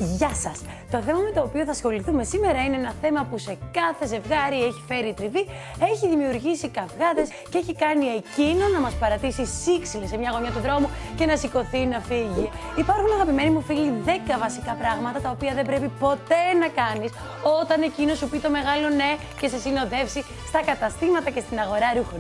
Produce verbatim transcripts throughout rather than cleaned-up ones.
Γεια σας! Το θέμα με το οποίο θα ασχοληθούμε σήμερα είναι ένα θέμα που σε κάθε ζευγάρι έχει φέρει τριβή, έχει δημιουργήσει καυγάδες και έχει κάνει εκείνο να μας παρατήσει σύξυλες σε μια γωνιά του δρόμου και να σηκωθεί να φύγει. Υπάρχουν, αγαπημένοι μου φίλοι, δέκα βασικά πράγματα τα οποία δεν πρέπει ποτέ να κάνεις όταν εκείνο σου πει το μεγάλο ναι και σε συνοδεύσει στα καταστήματα και στην αγορά ρούχων.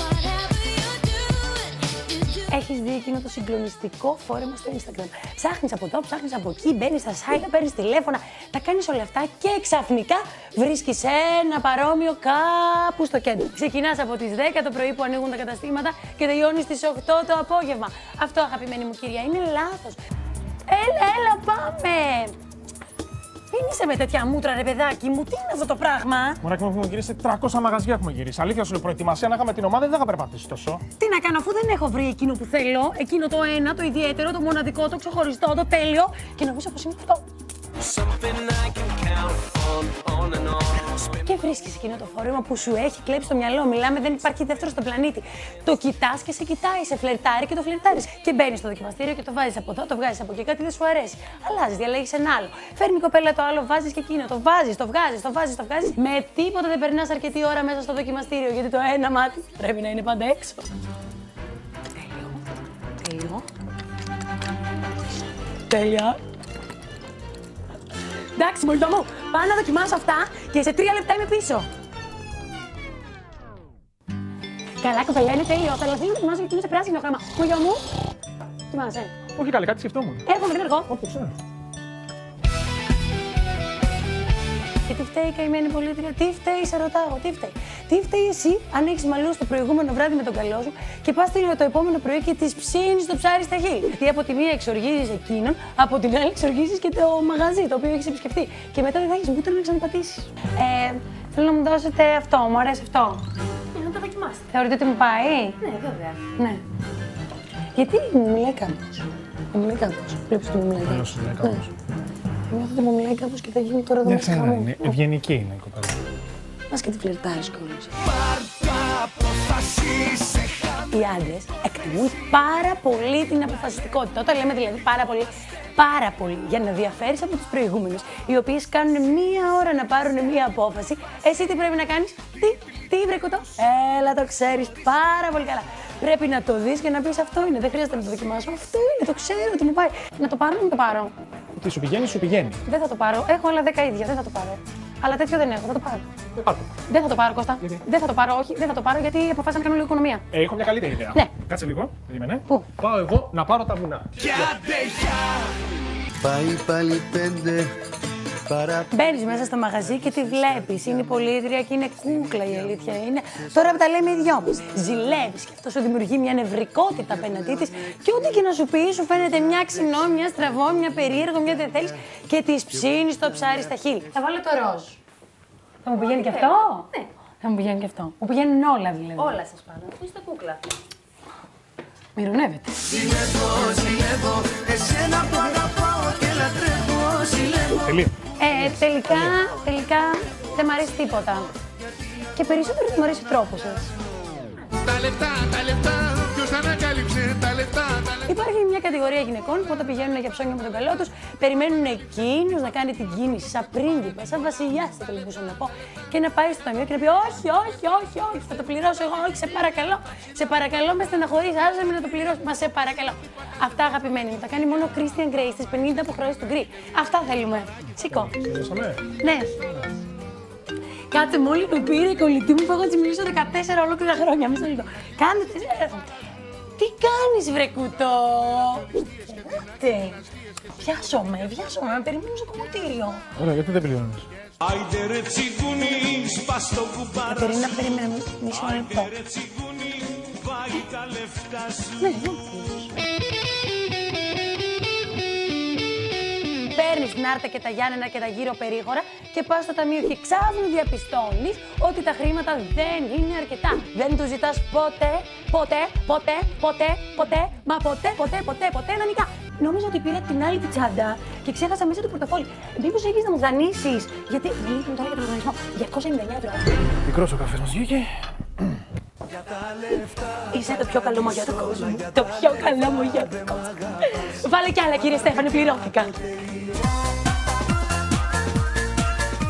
Έχεις δει εκείνο το συγκλονιστικό φόρεμα στο Instagram. Ψάχνεις από εδώ, ψάχνεις από εκεί, μπαίνεις στα site, παίρνεις τηλέφωνα, τα κάνεις όλα αυτά και ξαφνικά βρίσκεις ένα παρόμοιο κάπου στο κέντρο. Ξεκινάς από τις δέκα το πρωί που ανοίγουν τα καταστήματα και τελειώνεις στις οκτώ το απόγευμα. Αυτό, αγαπημένη μου κυρία, είναι λάθος. Έλα, έλα, πάμε! Δεν είσαι με τέτοια μούτρα, ρε παιδάκι μου, τι είναι αυτό το πράγμα. Μωράκι μου, έχουμε γυρίσει τριακόσια μαγαζιά. Έχουμε γυρίσει. Αλήθεια σου λέω, προετοιμασία να είχαμε την ομάδα, δεν θα είχα περπατήσει τόσο. Τι να κάνω, αφού δεν έχω βρει εκείνο που θέλω, εκείνο το ένα, το ιδιαίτερο, το μοναδικό, το ξεχωριστό, το τέλειο και νομίζω πως είναι αυτό. Και βρίσκεις εκείνο το φόρεμα που σου έχει κλέψει το μυαλό. Μιλάμε, δεν υπάρχει δεύτερο στον πλανήτη. Το κοιτάς και σε κοιτάει, σε φλερτάρει και το φλερτάρεις. Και μπαίνεις στο δοκιμαστήριο και το βάζεις από εδώ, το βγάζεις από εκεί, κάτι δεν σου αρέσει. Αλλάζεις, διαλέγεις ένα άλλο. Φέρνει η κοπέλα το άλλο, βάζεις και εκείνο. Το βάζεις, το βγάζεις, το βάζεις, το βγάζεις. Με τίποτα δεν περνάς αρκετή ώρα μέσα στο δοκιμαστήριο, γιατί το ένα μάτι πρέπει να είναι πάντα έξω. Τέλειο. Τέλειο. Τέλεια. Εντάξει, μωριτό μου, πάω να δοκιμάσω αυτά και σε τρία λεπτά είμαι πίσω. Καλά, κοπελιά, είναι τέλειο. Αλλά θέλω να δοκιμάσω γιατί είναι σε πράσινο χρώμα. Μου γιο μου, θυμάσαι. Όχι καλή, κάτι σκεφτόμουν. Έρχομαι, δεν εγώ. Όχι, το ξέρω. Και τι φταίει η καημένη πολίτρια, τι φταίει, σε ρωτάω, τι φταίει. Τι φταίει εσύ αν έχεις μαλλιώσει το προηγούμενο βράδυ με τον καλό σου και πας το επόμενο πρωί και της ψήνεις το ψάρι στα χείλη. Γιατί από τη μία εξοργίζεις εκείνον, από την άλλη εξοργίζεις και το μαγαζί το οποίο έχεις επισκεφτεί. Και μετά δεν θα έχεις μούτρα να ξαναπατήσεις. Ε, θέλω να μου δώσετε αυτό, μου αρέσει αυτό. Ναι, να το δοκιμάσετε. Θεωρείτε ότι μου πάει? Ναι, βέβαια. Ναι. Γιατί μου μιλάει κάπως. Μου μιλάει κάπως. Βλέπεις ότι μου μιλάει κάπως. Νιώθω ότι μου μιλάει κάπως και θα γίνει τώρα εδώ μέσα χαμό. Είναι ευγενική είναι η κοπέλα. Μας και τη φλερτάρεις κιόλας. Οι άντρες εκτιμούν πάρα πολύ την αποφασιστικότητα. Όταν λέμε δηλαδή πάρα πολύ, πάρα πολύ για να διαφέρεις από τους προηγούμενους, οι οποίες κάνουν μία ώρα να πάρουν μία απόφαση, εσύ τι πρέπει να κάνεις? Τι, τι βρε κουτό? Έλα, το ξέρεις πάρα πολύ καλά. Πρέπει να το δεις και να πεις αυτό είναι, δεν χρειάζεται να το δοκιμάσω. Αυτό είναι, το ξέρω ότι μου πάει. Να το πάρω ή να το πάρω? Τι σου πηγαίνει, σου πηγαίνει. Δεν θα το πάρω. Έχω άλλα δέκα ίδια, δεν θα το πάρω. Αλλά τέτοιο δεν έχω, θα το πάρω. Δεν πάρω. Δεν θα το πάρω, Κώστα. Γιατί? Δεν θα το πάρω, όχι, δεν θα το πάρω γιατί αποφάσισα να κάνω λίγο οικονομία. Ε, έχω μια καλύτερη ιδέα. Ναι. Κάτσε λίγο, περίμενε. Πού? Πάω εγώ να πάρω τα βουνά. Πάει πάλι πέντε. Μπαίνεις μέσα στο μαγαζί και τη βλέπεις. Είναι η πολίτρια και είναι κούκλα, η αλήθεια είναι. Τώρα που τα λέμε οι δυο μας. Ζηλεύεις και αυτό σου δημιουργεί μια νευρικότητα απέναντί της και ό,τι και να σου πει, σου φαίνεται μια ξινό, μια στραβό, μια περίεργο, μια δεν θέλεις και της ψήνεις το ψάρι στα χείλη. Θα βάλω το ροζ. Θα μου πηγαίνει και αυτό? Ναι. Θα μου πηγαίνει και αυτό. Μου πηγαίνουν όλα δηλαδή. Όλα σας πάνω. Πού είστε κούκλα. Μυρωνεύεται. Ζηλεύω, ζηλεύω, εσένα που αγαπάω και λατρεύω, ζηλεύω. Τελεία. Ε, τελικά, τελικά δεν μ' αρέσει τίποτα. Και περισσότερο δεν μ' αρέσει ο τρόπος σας. Τα λεπτά, τα λεπτά, ποιος τα ανακάλυψε, τα λεπτά, τα λεπτά. Υπάρχει μια κατηγορία γυναικών που όταν πηγαίνουν για ψώνια με τον καλό τους, περιμένουν εκείνος να κάνει την κίνηση σαν πρίγκιπα, σαν βασιλιάς, θα το λυπούσα να πω, και να πάει στο ταμείο και να πει: Όχι, όχι, όχι, όχι, θα το πληρώσω εγώ, όχι, σε παρακαλώ. Σε παρακαλώ, με στεναχωρείς, άσε με να το πληρώσω. Μα σε παρακαλώ. Αυτά, αγαπημένοι μου, τα κάνει μόνο ο Christian Grey στις πενήντα αποχρώσεις του Γκρι. Αυτά θέλουμε. Σήκω. Ναι. Κάτσε μόλι με πήρε η κολλητή μου που έχω της μιλήσω δεκατέσσερα ολόκληρα χρόνια. Μισό λεπτό. Κάντε τέσσερα. Τι κάνεις, βρε κουτό? Τι. Βιάσομαι, βιάσομαι, με περιμένω στο κομμωτήριο. Ωραία, γιατί δεν πληρώνεις? Κατερίνα, περίμενε μισό λεπτό. Ναι, ναι. Παίρνεις την Άρτα και τα Γιάννενα και τα γύρω περίγωρα και πας στο ταμείο και ξάφνου διαπιστώνεις ότι τα χρήματα δεν είναι αρκετά. Δεν του ζητάς ποτέ, ποτέ, ποτέ, ποτέ, ποτέ, μα ποτέ, ποτέ, ποτέ, ποτέ δανεικά. Νόμιζα ότι πήρα την άλλη τη τσάντα και ξέχασα μέσα το πορτοφόλι. Μήπως έχεις να μου δανείσεις? Γιατί μιλήσαμε τώρα για τον δανεισμό. διακόσια ενενήντα εννέα ευρώ. Μικρός ο καφές μας βγήκε. Είσαι το πιο καλό μαγιά του κόσμου. Το πιο καλό μαγιά του κόσμου. Βάλε κι άλλα, κύριε Στέφανε, πληρώθηκα.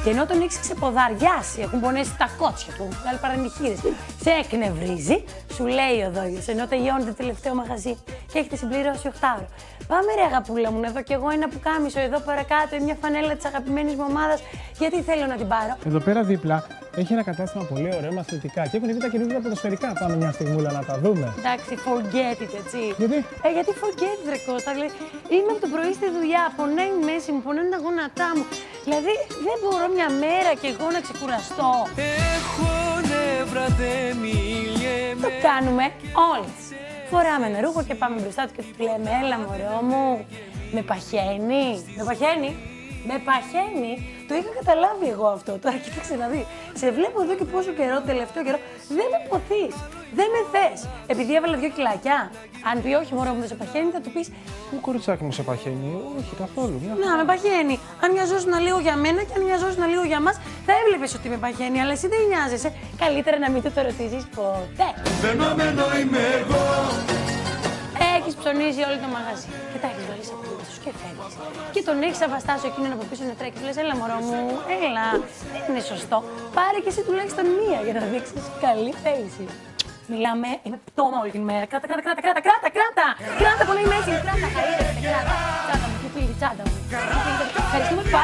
Και ενώ τον έχει ξεποδαριάσει, έχουν πονέσει τα κότσια του, δηλαδή παρανυχίδες, σε εκνευρίζει, σου λέει ο δόγιος, ενώ τελειώνει το τελευταίο μαγαζί και έχετε συμπληρώσει οχτάωρο. Πάμε ρε αγαπούλα μου, εδώ κι εγώ ένα πουκάμισο, εδώ παρακάτω μια φανέλα της αγαπημένης μου ομάδας, γιατί θέλω να την πάρω. Εδώ πέρα δίπλα έχει ένα κατάστημα πολύ ωραίο με αθλητικά και έχουν βγει τα καινούργια ποδοσφαιρικά. Πάμε μια στιγμούλα να τα δούμε. Εντάξει, forget it, έτσι. Γιατί? Ε, γιατί forget it, ρε Κώστα. Δηλαδή, είμαι από το πρωί στη δουλειά, πονάει η μέση μου, πονάνε τα γόνατά μου. Δηλαδή, δεν μπορώ μια μέρα κι εγώ να ξεκουραστώ. Έχω νεύρα, δεν μιλιέμαι. Το κάνουμε όλες. Φοράμε ένα ρούχο και πάμε μπροστά του και του λέμε, έλα μωρό μου, με παχαίνει, με παχαίνει. Με παχαίνει, το είχα καταλάβει εγώ αυτό. Τώρα κοίταξε να δει. Σε βλέπω εδώ και πόσο καιρό, τελευταίο καιρό, δεν με ποθείς, δεν με θες. Επειδή έβαλα δύο κιλάκια. Αν πει όχι, μωρό μου, δεν σε παχαίνει, θα του πεις. Μου κοριτσάκι μου σε παχαίνει, όχι καθόλου. Μια... Να, με παχαίνει. Αν μοιαζόσουν λίγο για μένα και αν μοιαζόσουν λίγο για μας, θα έβλεπες ότι με παχαίνει. Αλλά εσύ δεν νοιάζεσαι. Καλύτερα να μην το ρωτήσεις ποτέ. Φαινόμενο είμαι εγώ. Έχεις ψωνίσει όλο το μαγαζί και τα έχεις βάλει από πίσω και φεύγεις. Και τον έχεις αβαστάσει εκείνον από πίσω να τρέχει και λες, έλα μωρό μου, έλα, δεν είναι σωστό. Πάρε και εσύ τουλάχιστον μία για να δείξεις καλή θέληση. Μιλάμε, είμαι πτώμα όλη την μέρα. Κράτα, κράτα, κράτα, κράτα, κράτα, κράτα! Κράτα πολύ μέση, κράτα, χαρίζεται, κράτα. Τσάντα μου, τι πήγε, τσάντα μου. Ευχαριστούμε πάρα